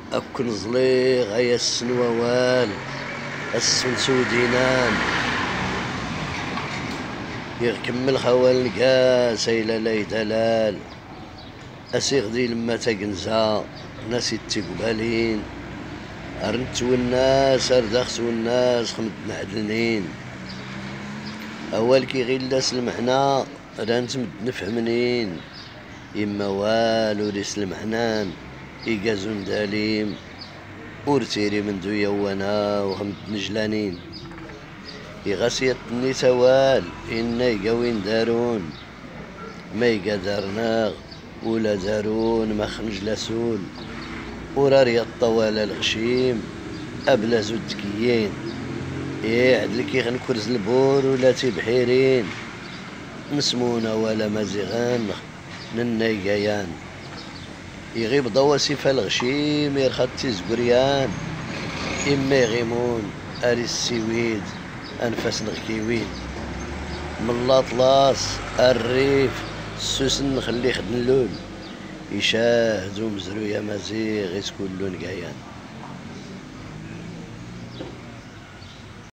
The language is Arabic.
أكن زليغ غايا السنووال السن سودينان يكمل خوال نكاس إلى لي دلال أسيغ دي لما تقنزا ناس يتقبالين أرنت والناس أردخس والناس خمد نعدلنين أول كي غير لاس المحنا رانت نفهمنين إما والو ليس المحنان إيقازون داليم ورتيري من دو يوانا وهم نجلانين يغسيط النسوال إنا يقاوين دارون ما يقدرناغ ولا دارون ما خنج لسول وراري الطوال الغشيم أبلا زودكيين عدلك يغنكرز البور ولا تبحيرين نسمونا ولا مزيغان ننايقايان يغيب ضواسي فالغشيم يرخد تيزقريان إما يغيمون أري السويد أنفاس نغكيوين من الأطلاس الريف السوسن نخلي خدن اللول يشاهدوا مزرو يا مزيغ يسكولون قايان.